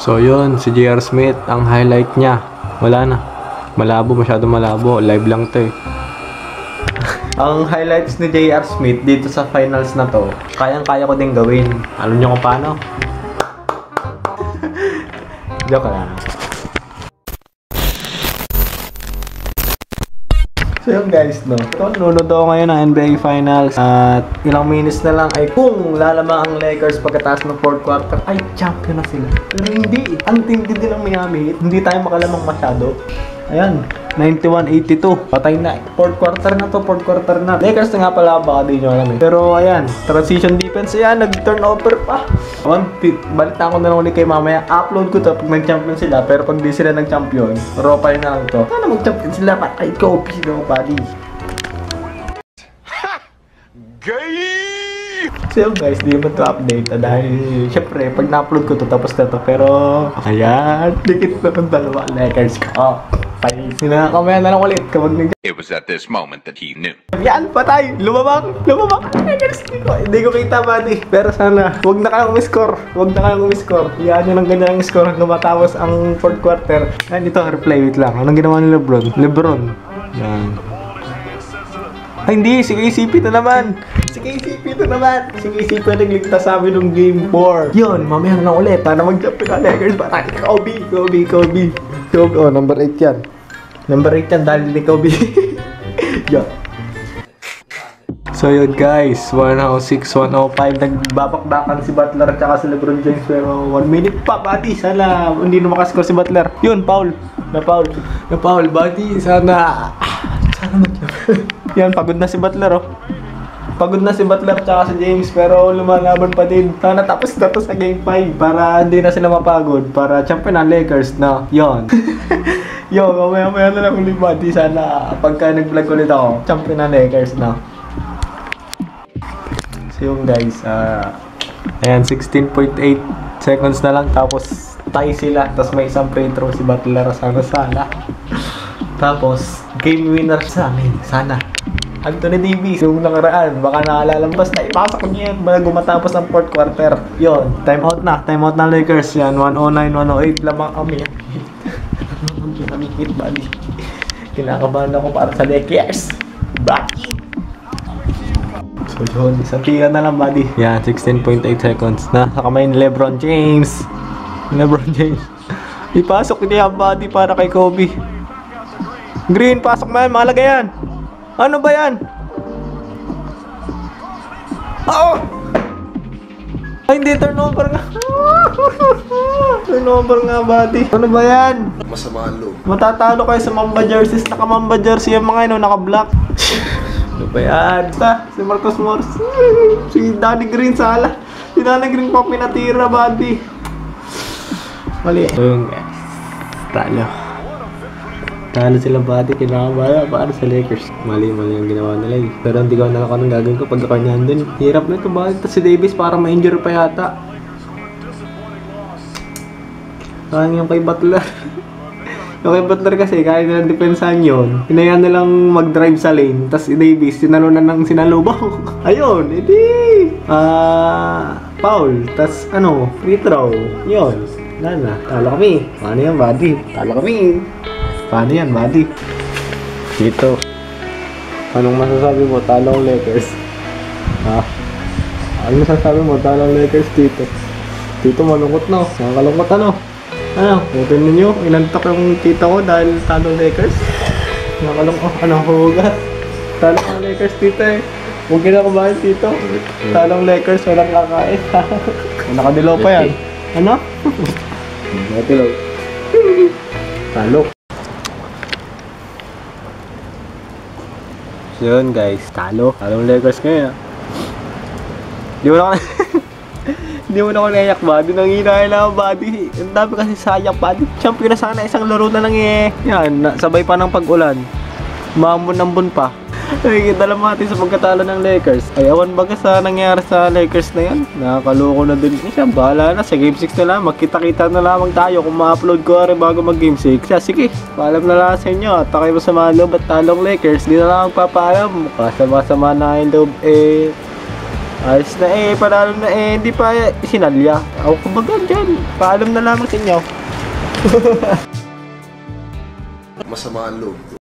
So yun, si J.R. Smith, ang highlight niya, wala na. Malabo, masyado malabo. Live lang to eh. Ang highlights ni J.R. Smith dito sa finals na to, kayang-kaya ko din gawin. Alam niyo kung paano? Joke lang. So yun guys, no? Nanonood ako ngayon ng NBA Finals at ilang minutes na lang ay kung lalama ang Lakers pagkatapos ng 4th quarter ay champion na sila. Pero hindi, ang tindi din ng Miami, hindi tayo makalamang masyado. Ayan, 91-82, patay na. 4th quarter na to, 4th quarter na. Lakers na nga pala, baka di nyo alam eh. Pero ayan, transition defense, ayan, nag-turnover pa. Balik na ako na lang ulit kay mamaya. Upload ko to pag nag-champion sila. Pero pag di sila nag-champion, ropay na lang to. Sana mag-champion sila, patay ko, no, buddy. Gay! So guys, di mo to update dahil syempre pag na-upload ko to tapos na to. Pero ayan, dikit na ng dalawa Lakers ko. Sinakamaya na lang ulit kapag nag- It was at this moment that he knew. Yan, patay! Lumabang! Lakers ko! Hindi ko kita, buddy. Pero sana, huwag na kayong umiscore. Huwag na kayong umiscore. Yan yun ang ganyan ang score hanggang matapos ang 4th quarter. Yan, ito, replay, wait lang. Anong ginawa ni Lebron? Yan. Ay, hindi! Si KCP na naman! Si KCP nagligtas sa amin ng game 4. Yun, mamaya na lang ulit. Sana mag-jump na Lakers. Patay, Kobe. Oh, number 8 yan. Number 8 yan dahil ni Kobe. Yan. So yun guys, 106-105. Nagbabakbakan si Butler at saka si LeBron James. Pero 1 minute pa, buddy. Sana hindi na makascore si Butler. Yun, foul. Na foul, buddy. Sana yan, pagod na si Butler, oh. Pagod na si Butler at saka si James. Pero lumalaban pa din. Sana tapos na to sa game 5 para hindi na sila mapagod. Para champion ang Lakers na. Yon. Yo, mamaya na lang ulit, buddy. Sana pagka nag-vlog ulit ako, champion ang Lakers na. So yung guys, ayan, 16.8 seconds na lang. Tapos tie sila. Tapos may isang free throw si Butler. Sana. Tapos game winner sa amin. Sana Anthony Davis, yung nakaraan, baka nakalalampas na ipasok niya yan bago matapos ang 4th quarter. Yon, time out na Lakers. Yan, 109-108 lamang kami. Pinamikit, buddy. Kinakabahan ako para sa Lakers. Baki! So yun, isang tira na lang, buddy. Yan, 16.8 seconds na sa kamay ni LeBron James. Ipasok niya ang buddy para kay Kobe. Green, pasok na yan, mahalaga yan. Ano ba yan? Oh! Ay, hindi, turnover nga. Turnover nga, buddy. Ano ba yan? Masama ang loob. Matatalo kayo sa Mamba jerseys. Naka-Mamba jersey yung mga yun, naka-black. Ano ba yan? Si Marcus Morris. Si Danny Green, sala. Si Danny Green pa pinatira, buddy. Mali. So yun, guys. Talo sila, buddy. Kinakabahan para sa Lakers. Mali ang ginawa nila eh. Pero hindi ko na anong gagawin ko pag ako nandun. Hirap na ito, buddy. Tapos si Davis para ma-injure pa yata. Parang yung kay Butler. Yung kay Butler kasi, kaya nilang depensahan yun. Hinayaan nilang mag-drive sa lane. Tapos si Davis, sinalunan ng sinalubaw. Ayun, edi. Foul. Tapos free throw. Yun. Talo kami. Paano yan, buddy? Paano yan, buddy? Dito. Anong masasabi mo? Talo ang Lakers. Ha? Anong masasabi mo? Talo ang Lakers dito. Dito malungkot na. Nakakalungkot Putin ninyo. Inantok yung kita ko dahil talo ang Lakers. Nakakalungkot. Hugat. Talo ang Lakers dito eh. Huwag kinakabahan dito. Talo ang Lakers. Walang kakain. Nakadilaw pa yan. Ano? Nakadilaw. Talo. Yun guys, talo ang Lakers ngayon. Hindi mo na ako naiyak, buddy. Nanginaya na ako, buddy. Ang dami kasi sayang, buddy. Champion na sana, isang laro na lang eh. Yan, sabay pa ng pag-ulan. Maambon-ambon pa. Nakikita lang natin sa pagkatalo ng Lakers. Ay, awan baga sa nangyari sa Lakers na yan. Nakakaloko na din. Siya, bahala na. Sa Game 6 na lang. Magkita-kita na lamang tayo kung ma-upload ko rin bago mag-Game 6. Siya, sige. Paalam na lang sa inyo. Takay mo sa mga loob at talong Lakers. Di na lang magpapaalam. Kasama-sama na yung loob Ayos na eh, panalo na eh, hindi pa sinalya. Ako kumbaga dyan, paalam na lamang sa inyo. Masama ang loob ko.